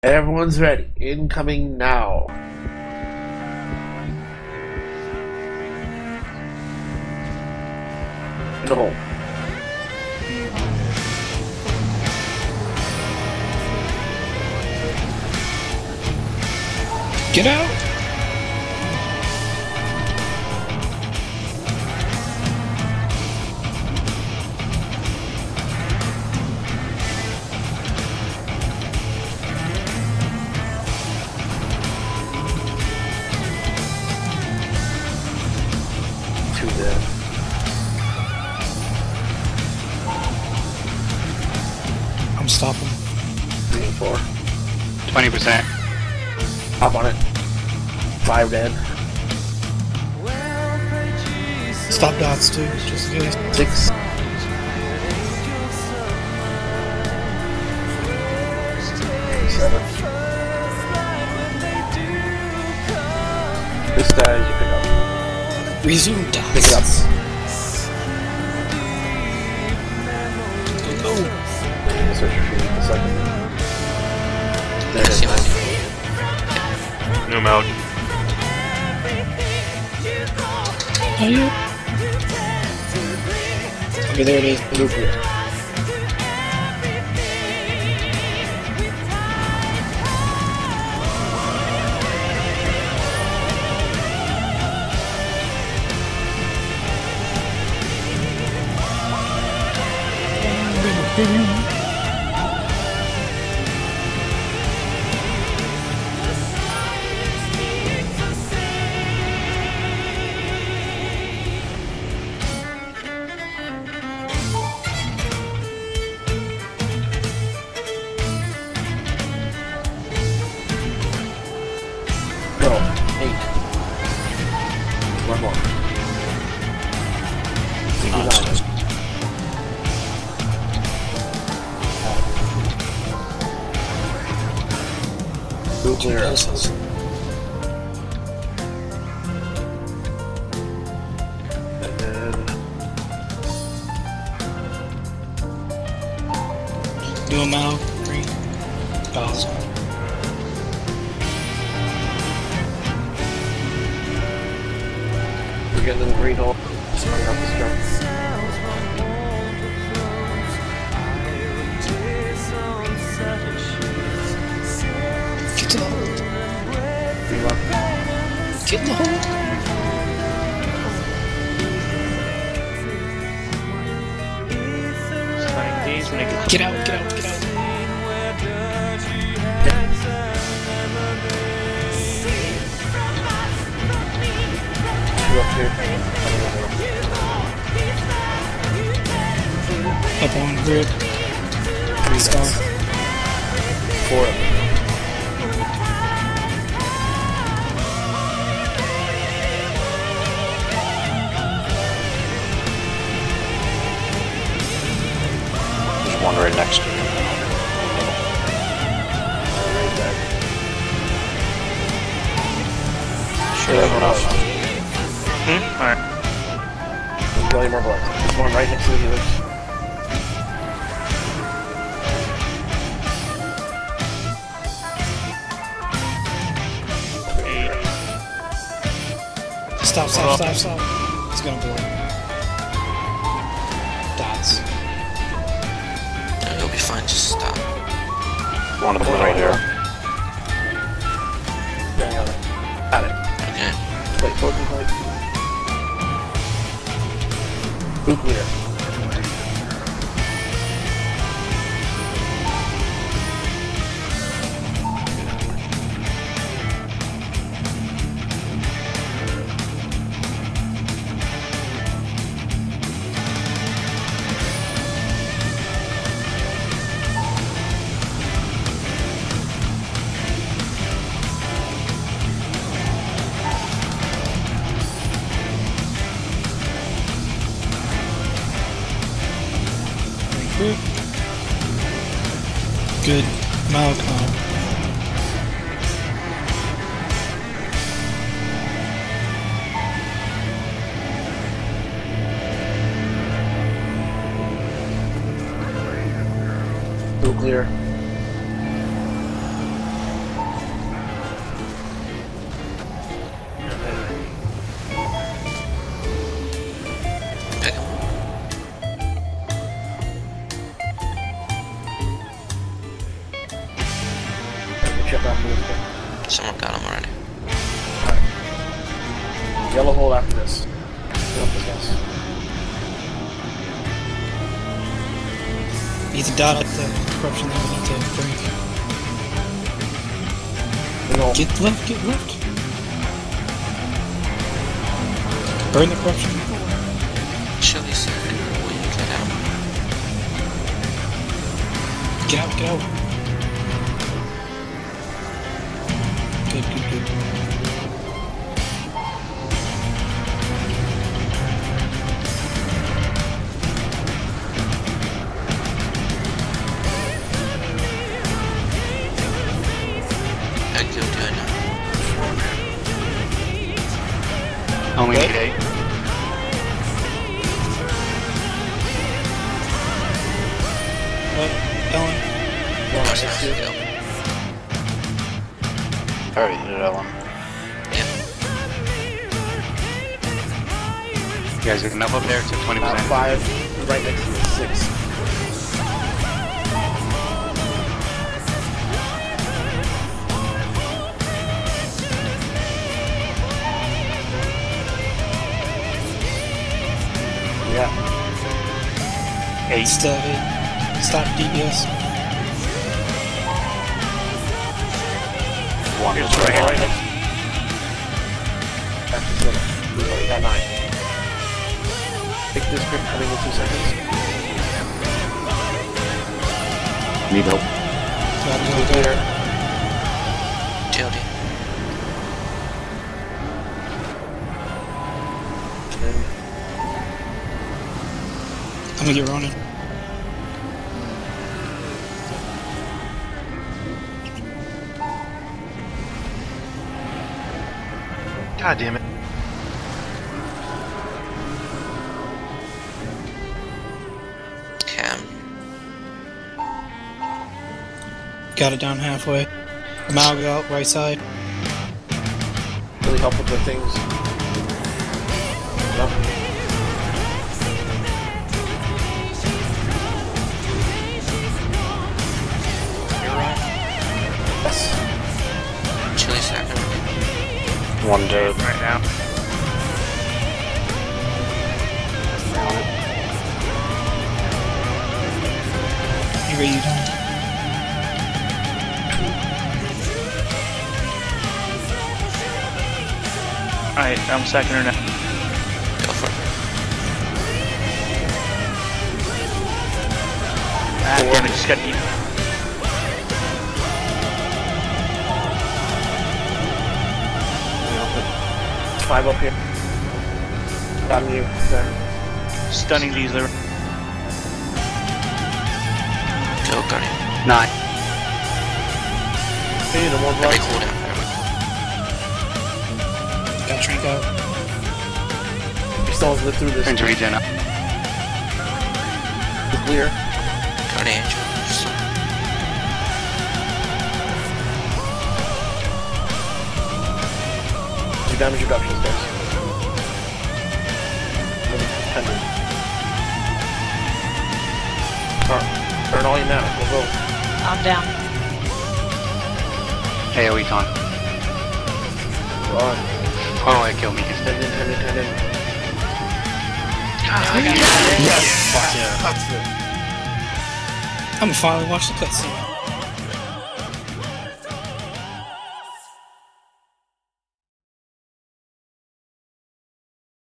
Everyone's ready. Incoming now. In the hole. Get out! Two dead. I'm stopping. 3 and 4. 20%. Hop on it. 5 dead. Stop dots too, just in case. 6. 7. This dies, you pick up. Resume dots. Pick it up. Go. Search your feet a second. There it is. No mode. Are you? Okay, there it is. Nuclear. Go. 8. One more. 9. Nuclear. And then Do them out. Green. Pause. we're getting to the green hole. Starting off this truck. Get to the hole. 3 left. Get in the hole. Get out, get out, get out. Two up here. Up on grid. 3 Star. down. 4 up. There's one right next to you. Right back. Should have enough. Alright. There's plenty more blood. There's one right next to the healers. Stop, stop, stop, stop. It's gonna blow. Dots. You'll be fine, just stop. One of them right here. Bang on it. Got it. Okay. Wait, focus light. Nuclear. Good. Malcolm. Nuclear. chip after this game. Someone got him already. Alright. Yellow hole after this. Fill up this gas. Need to dot up the corruption that we need to break. No. Get left, get left. Burn the corruption. Chili said, will you get out? Get out, get out. Good, good, good. I killed you, I know. Only need 8. What? Ellen? Well, That's I not see a it. kill. Alright, you did that one. Yeah. You guys get enough up there to 20%. 5, right next to you, 6. Yeah. 8. Still 8. Stop DPS. 1 is Right right here, right here. next. After 7. We've already got 9. Take this grip coming in 2 seconds. Need help. Gotta go, go. Clear. TLD. And I'm gonna get Ronin. God damn it. Cam. Got it down halfway. Mal out, right side. really help with the things. No. Yes. Chili second. 1 dead right now. You ready, you done? Alright, I'm second or now. Go for it. Ah, damn it, just got deep. Five up here. Got you. There. Stunning these there. Go, Guardian. 9. Hey, no more Every blood. cooldown. Got Shrink out. We still have to live through this. Turn to regen up. We're clear. Guardian Angel. Just Do damage reductions, guys. 100. Burn all you now. Go vote. I'm down. AoE taunt. Go on. Oh, it killed me. 10 in, 10 in, 10 in. I'm gonna finally watch the cutscene.